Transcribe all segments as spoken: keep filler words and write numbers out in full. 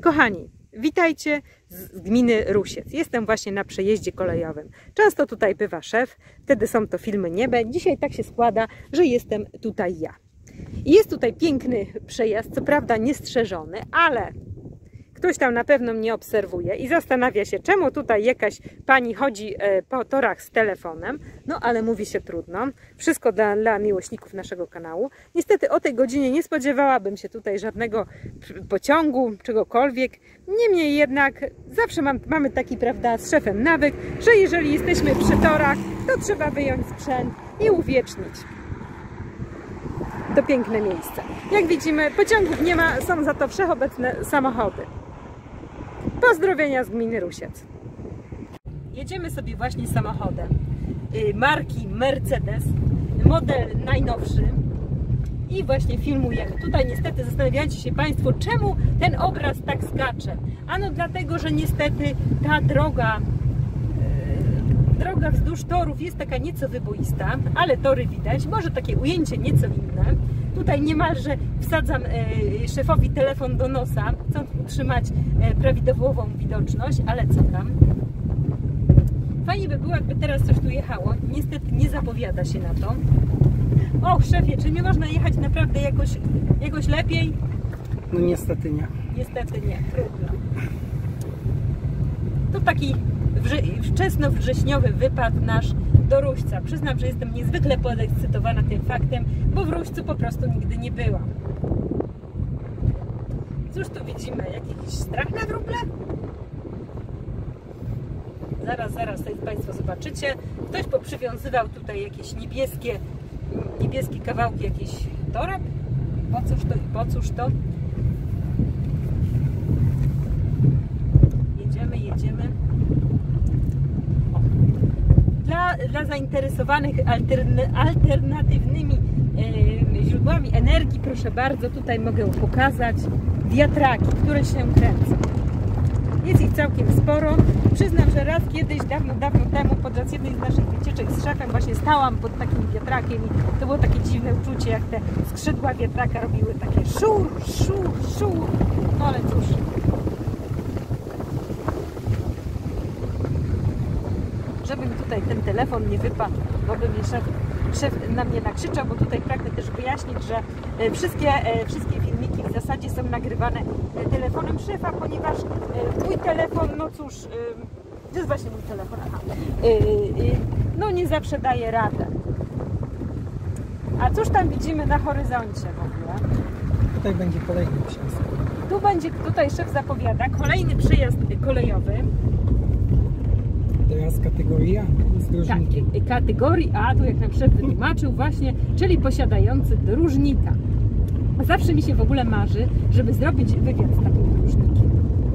Kochani, witajcie z gminy Rusiec. Jestem właśnie na przejeździe kolejowym. Często tutaj bywa szef, wtedy są to filmy niebe. Dzisiaj tak się składa, że jestem tutaj ja. I jest tutaj piękny przejazd, co prawda niestrzeżony, ale ktoś tam na pewno mnie obserwuje i zastanawia się, czemu tutaj jakaś pani chodzi po torach z telefonem. No ale mówi się trudno. Wszystko dla, dla miłośników naszego kanału. Niestety o tej godzinie nie spodziewałabym się tutaj żadnego pociągu, czegokolwiek. Niemniej jednak zawsze mam, mamy taki, prawda, z szefem nawyk, że jeżeli jesteśmy przy torach, to trzeba wyjąć sprzęt i uwiecznić to piękne miejsce. Jak widzimy, pociągów nie ma, są za to wszechobecne samochody. Pozdrowienia z gminy Rusiec. Jedziemy sobie właśnie samochodem marki Mercedes, model najnowszy i właśnie filmujemy. Tutaj niestety zastanawiacie się Państwo, czemu ten obraz tak skacze. Ano dlatego, że niestety ta droga droga wzdłuż torów jest taka nieco wyboista, ale tory widać, może takie ujęcie nieco inne. Tutaj niemalże wsadzam e, szefowi telefon do nosa, chcąc utrzymać e, prawidłową widoczność, ale co tam? Fajnie by było, jakby teraz coś tu jechało. Niestety nie zapowiada się na to. Och, szefie, czy nie można jechać naprawdę jakoś, jakoś lepiej? No niestety nie. Niestety nie, trudno. To taki wczesnowrześniowy wypad nasz do Ruśca. Przyznam, że jestem niezwykle podekscytowana tym faktem, bo w Ruścu po prostu nigdy nie byłam. Cóż tu widzimy? Jakiś strach na wróble? Zaraz, zaraz tutaj Państwo zobaczycie. Ktoś poprzywiązywał tutaj jakieś niebieskie, niebieskie kawałki jakichś toreb. Po cóż to i po cóż to? Jedziemy, jedziemy. Dla, dla zainteresowanych altern, alternatywnymi e, źródłami energii, proszę bardzo, tutaj mogę pokazać wiatraki, które się kręcą. Jest ich całkiem sporo. Przyznam, że raz kiedyś, dawno, dawno temu, podczas jednej z naszych wycieczek z szefem właśnie stałam pod takim wiatrakiem i to było takie dziwne uczucie, jak te skrzydła wiatraka robiły takie szur, szur, szur. No ale cóż. Żeby mi tutaj ten telefon nie wypadł, bo by mnie szef, szef na mnie nakrzyczał, bo tutaj pragnę też wyjaśnić, że wszystkie, wszystkie filmiki w zasadzie są nagrywane telefonem szefa, ponieważ mój telefon, no cóż, to jest właśnie mój telefon, aha, no nie zawsze daje radę. A cóż tam widzimy na horyzoncie w ogóle? Tutaj będzie kolejny przejazd. Tu będzie, tutaj szef zapowiada, kolejny przejazd kolejowy. Teraz kategoria z drożnikiem. Tak, kategorii A, tu jak nam szef wytłumaczył właśnie, czyli posiadający dróżnika. Zawsze mi się w ogóle marzy, żeby zrobić wywiad z takim dróżnikiem.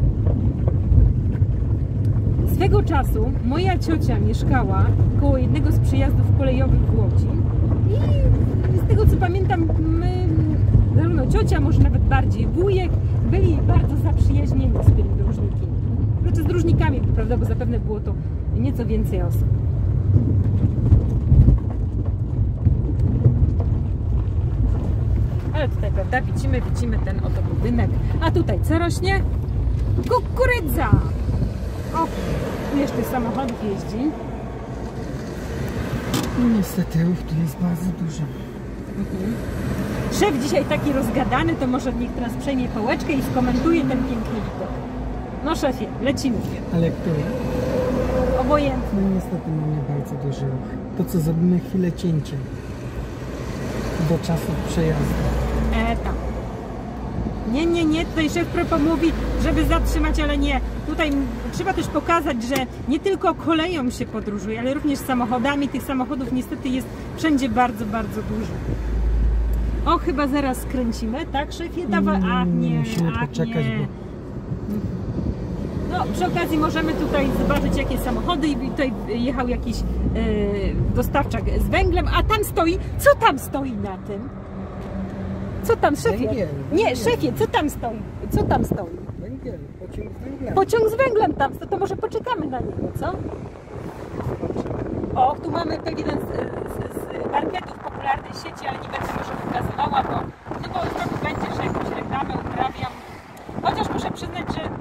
Swego czasu moja ciocia mieszkała koło jednego z przejazdów kolejowych w Łodzi i z tego co pamiętam, my, zarówno ciocia, może nawet bardziej wujek, byli bardzo zaprzyjaźnieni z tym dróżnikiem. Znaczy z dróżnikami, prawda, bo zapewne było to nieco więcej osób. Ale tutaj, prawda, widzimy, widzimy ten oto budynek. A tutaj co rośnie? Kukurydza! O, tu jeszcze samochód jeździ. No niestety ruch tu jest bardzo duży. Mhm. Szef dzisiaj taki rozgadany, to może niech teraz przejmie pałeczkę i skomentuje ten piękny widok. No szefie, lecimy. Ale który? Obojętny. No niestety mamy bardzo duży ruch. To co, zrobimy chwilę cięcia do czasu przejazdu. E, tam. Nie, nie, nie, tutaj szef propo mówi, żeby zatrzymać, ale nie. Tutaj trzeba też pokazać, że nie tylko koleją się podróżuje, ale również samochodami. Tych samochodów niestety jest wszędzie bardzo, bardzo dużo. O, chyba zaraz skręcimy, tak szefie? Dawaj, a nie, musimy a poczekać, nie. Bo... No, przy okazji możemy tutaj zobaczyć jakie samochody i tutaj jechał jakiś e, dostawczak z węglem, a tam stoi, co tam stoi na tym? Co tam, szefie? Węgiel, Nie, węgiel. szefie, co tam stoi? Co tam stoi? Węgiel, pociąg z węglem. Pociąg z węglem tam stoi, to może poczekamy na niego, co? O, tu mamy pewien z, z, z marketów popularnej sieci, ale nie będę może wykazywała, bo chyba znowu będzie, że jakąś reklamę uprawiam. Chociaż muszę przyznać, że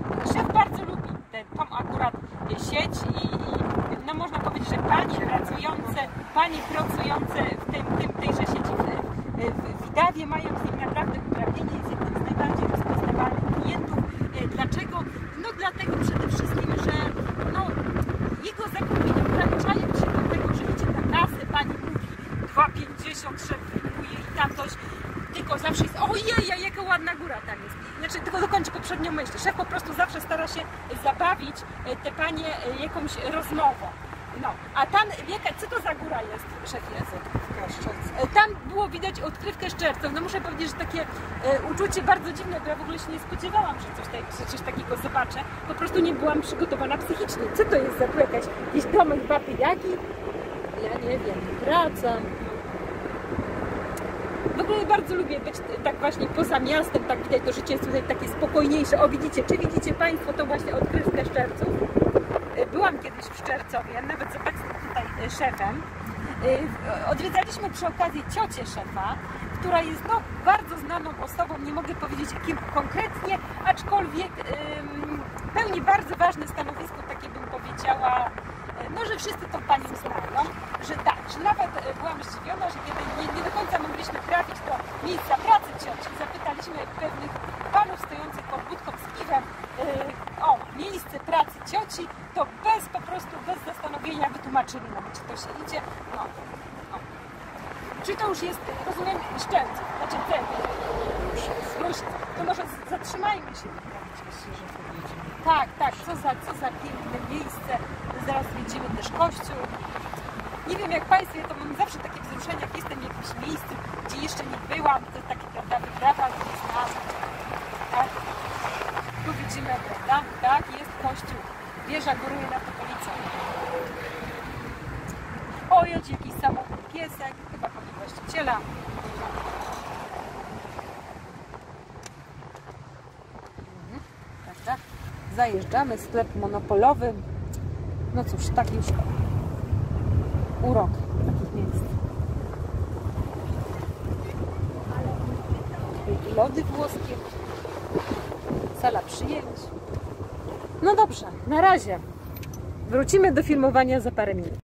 jest. Znaczy, tylko dokończę poprzednią myśl. Szef po prostu zawsze stara się zabawić te panie jakąś rozmową. No, a tam, jaka, co to za góra jest, szefie? Tam było widać odkrywkę Szczerców. No muszę powiedzieć, że takie e, uczucie bardzo dziwne, bo ja w ogóle się nie spodziewałam, że coś, tak, że coś takiego zobaczę. Po prostu nie byłam przygotowana psychicznie. Co to jest za tu jakaś, jakiś domek Baby Jagi? Ja nie wiem, wracam. W ogóle bardzo lubię być tak właśnie poza miastem, tak widać, to życie jest tutaj takie spokojniejsze. O, widzicie, czy widzicie Państwo tą właśnie odkrywkę Szczerców? Byłam kiedyś w Szczercowie, nawet z obecnym tutaj szefem. Odwiedzaliśmy przy okazji ciocię szefa, która jest no, bardzo znaną osobą, nie mogę powiedzieć kim konkretnie, aczkolwiek ym, pełni bardzo ważne stanowisko, takie bym powiedziała, no, że wszyscy tą panią znają, że tak, że nawet byłam zdziwiona, że kiedy nie, nie do końca mogliśmy trafić do miejsca pracy cioci, zapytaliśmy pewnych panów stojących pod budką z piwem yy, o miejsce pracy cioci, to bez po prostu, bez zastanowienia wytłumaczyli nam, czy to się idzie, no, no. Czy to już jest, rozumiem, Szczerców, znaczy ten, Rusiec, to może zatrzymajmy się. Tak, tak, co za, co za piękne miejsce, zaraz widzimy też kościół. Nie wiem jak Państwo, ja to mam zawsze takie wzruszenie, jak jestem w jakimś miejscu, gdzie jeszcze nie byłam, to takie, prawda, wyprawa, gdzie znalazłam. Tak? Tu widzimy, prawda, tak, jest kościół, wieża góruje nad okolicą. O, jedzie jakiś samochód, piesek, chyba po właściciela. Prawda? Zajeżdżamy, sklep monopolowy. No cóż, tak już urok takich miejsc. Lody włoskie, sala przyjęć. No dobrze, na razie. Wrócimy do filmowania za parę minut.